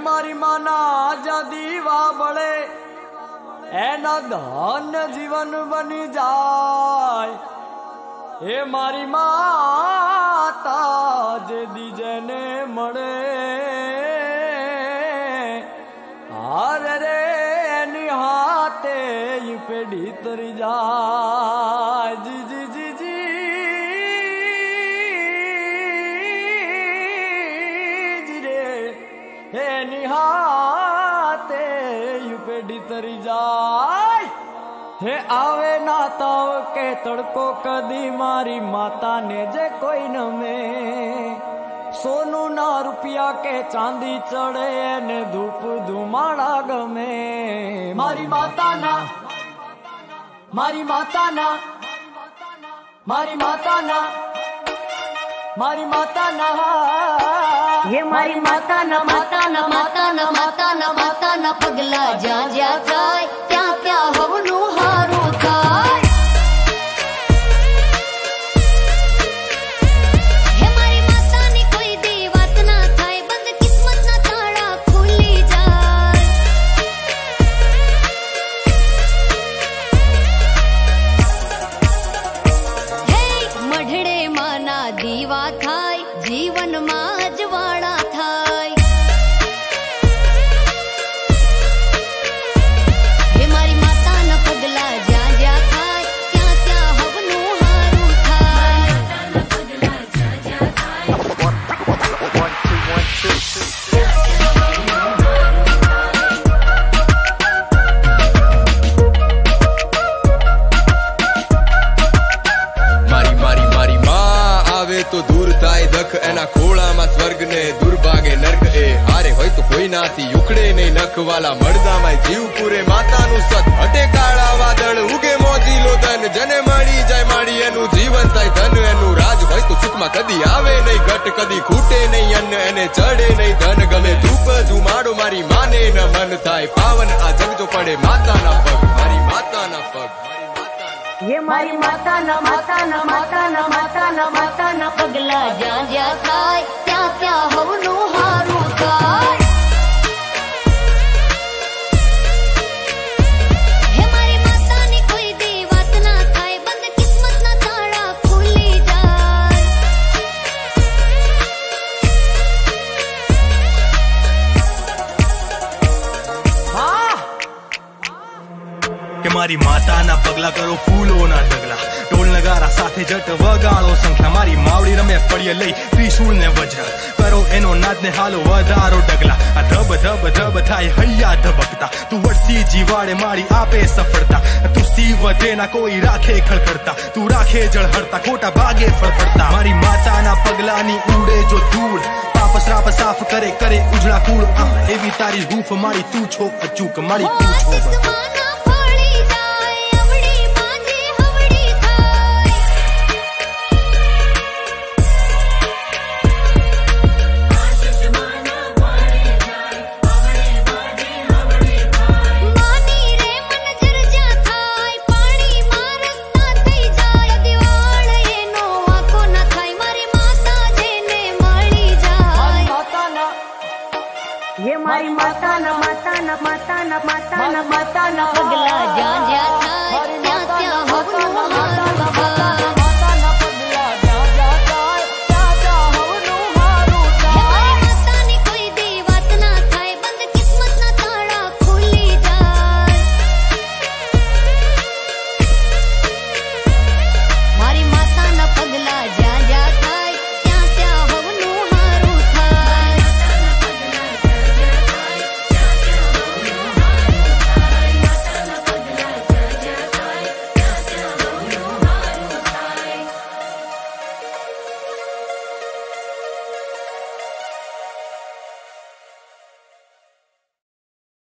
मारी माना जा दीवा बड़े एना धन जीवन बनी जाय। हे मारी माता जे दीजे ने मड़े हार रे निहाते ये पेड़ी तरी जाय। जी जी जी जी जी रे हे निहाते ये पेड़ी तरी जाय। हे आवे ना ताव के तड़को कदी मारी माता ने जे कोई न में सोनू ना रुपया के चांदी चढ़े ने धूप धुमाड़ा गमे। मारी माता ना मारी माता ना मारी माता ना मारी माता ना ये मारी माता ना माता ना माता ना माता ना माता ना पगला जा जा जाए क्या क्या हवनु हारू खाए। हे मारी माता ने कोई दी बात ना थाय बंद किस्मत ना ताड़ा खुली जाए। हे मढ़ड़े माना दीवा थाय जीवन में अजवाड़ा थाय। हे मारी माता न पगला जा जा थाय क्या क्या हवनु हारू थाय। मारी मारी मारी माँ आवे तो दूर थाय दख एना खोड़ा में स्वर्ग ने दुर्भागे नर्क ए हारे होय तो कोई नाथी उखड़े नहीं नख वाला मर्दा में जीव पूरे माता नु सत हटे काला वादळ उगे मोजीलो धन जने मળી जाय माड़ी एनु जीवन थाय धन एनु राज होय तो सुख में कदी आवे नहीं घट कदी खूटे नहीं अन्न एने चढ़े नहीं धन गमे धूप धुमाड़ो मारी माने न मन थाय पावन आ जग जो पड़े माता ना पग। मारी माता ना पग ये मारी माता न माता न माता न माता न माता न पगला जा जा थाय क्या क्या हवनु हारू थाय। हे मारी माता ने कोई दी बात ना थाय बंद किस्मत ना ताड़ा खुली जाए। हाँ કે મારી માતાના પગલા કરો ફૂલો ના ઢગલા ઢોલ નગારા સાથે જટ વગાડો સંખ્યા મારી માવડી રમે ફળીએ લઈ ત્રિશૂળ ને વજ્ર કરો એનો નાદ ને હાલો વધારો ડગલા આ ધબ ધબ ધબ થાય હૈયા ધબકતા તું વળતી જીવાડે મારી આપે સફળતા તું સ્તી વધે ના કોઈ રાખે ખળખળતા તું રાખે જળહળતા ખોટા ભાગે ફળફળતા મારી માતાના પગલાની ઉડે જો ધૂળ પાપ શ્રાપ સાફ કરે કરે ઉજળા કુળ એવી તારી હૂફ મારી તું છો અચૂક મારી તું છો